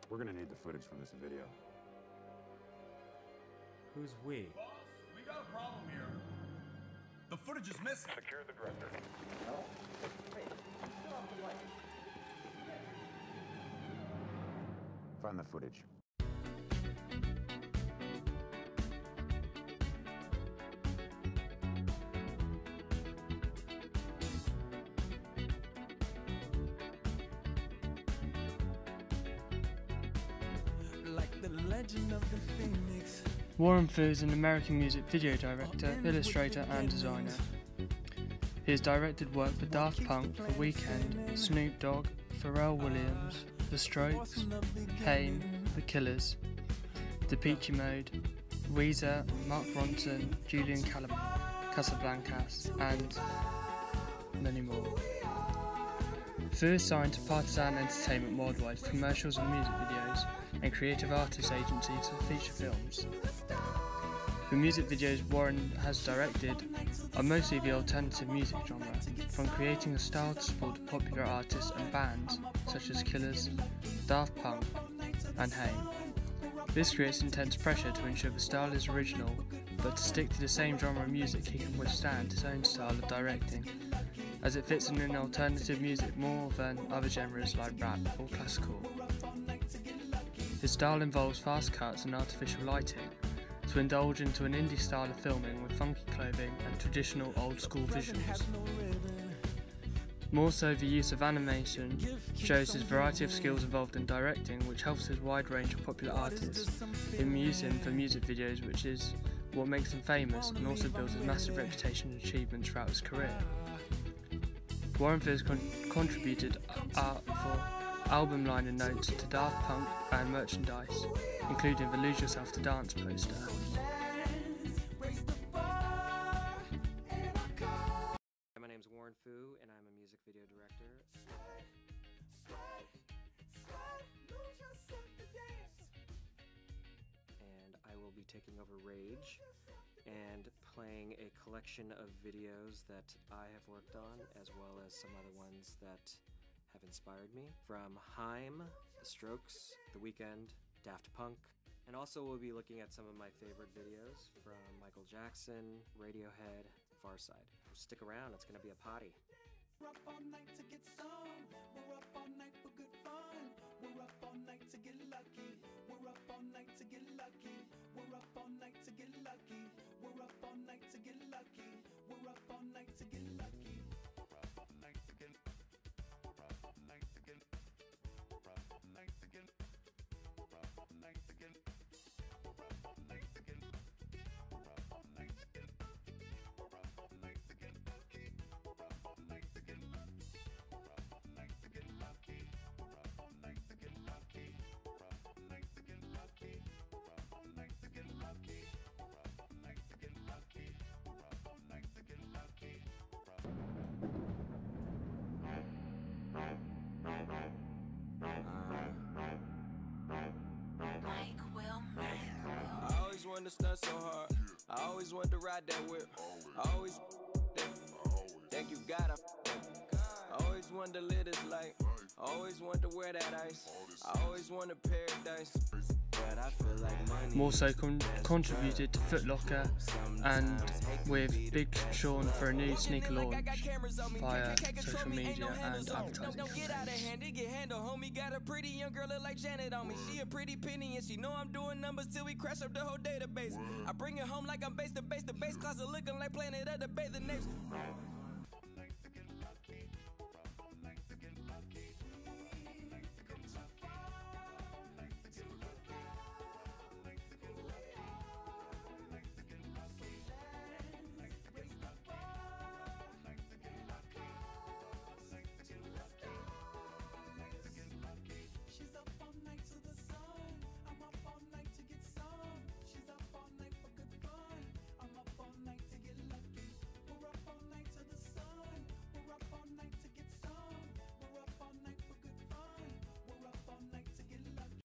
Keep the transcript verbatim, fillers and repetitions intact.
We're gonna need the footage from this video. Who's we? Boss, we got a problem here. The footage is missing. Secure the director. No? Wait, turn off the light. Find the footage. Like the legend of the Phoenix. Warren Fu is an American music video director, illustrator and designer. He has directed work for Daft Punk, The Weeknd, Snoop Dogg, Pharrell Williams, The Strokes, Haim, The Killers, Depeche Mode, Weezer, Mark Ronson, Julian Calab- Casablancas and many more. Fu is signed to Partisan Entertainment Worldwide for commercials and music videos and creative artist agencies for feature films. The music videos Warren has directed are mostly the alternative music genre, from creating a style to support popular artists and bands such as Killers, Daft Punk and Haim. This creates intense pressure to ensure the style is original, but to stick to the same genre of music he can withstand his own style of directing, as it fits in alternative music more than other genres like rap or classical. His style involves fast cuts and artificial lighting, to indulge into an indie style of filming with funky clothing and traditional old school visuals. More so, the use of animation shows his variety of skills involved in directing, which helps his wide range of popular artists in use him for music videos, which is what makes him famous and also builds his massive reputation and achievements throughout his career. Warren Fu has con- contributed art for album liner notes to Daft Punk and merchandise, including the Lose Yourself to Dance poster. My name's Warren Fu, and I'm a music video director. And I will be taking over Rage and playing a collection of videos that I have worked on, as well as some other ones that have inspired me, from Haim, The Strokes, The Weeknd, Daft Punk, and also we'll be looking at some of my favorite videos from Michael Jackson, Radiohead, Pharcyde. Stick around, it's gonna be a party. We're up all night to get some. We're up all night for good fun. We're up all night to get lucky. We're up all night to get lucky. We're up all night to get lucky. We're up all night to get lucky. We're up all night to get lucky. We're up all night to get. We're up all night to get. We're up all night to get. We're up all night to get. We're up all night to get. We're up all night to get. We're up all night to get lucky. We're up all night to get. We're up all night to get lucky. We're up all night to get lucky. We're up all night to get lucky. We're up all night to get lucky. We're up all night to get lucky. We're up all night to get lucky. Mike will Mike will. I always wanted to stunt so hard. I always wanted to ride that whip. I always think you gotta. I always wanted to live this life. I always wanted to wear that ice. I always wanted paradise. But I feel like money. More so con- contributed to Foot Locker and with Big Sean for a new sneaker launch via social media and advertising campaigns. Get handle, homie got a pretty young girl look like Janet on me. She a pretty penny and she know I'm doing numbers till we crash up the whole database. I bring it home like I'm base to base, the base closet looking like Planet of the Bay. The next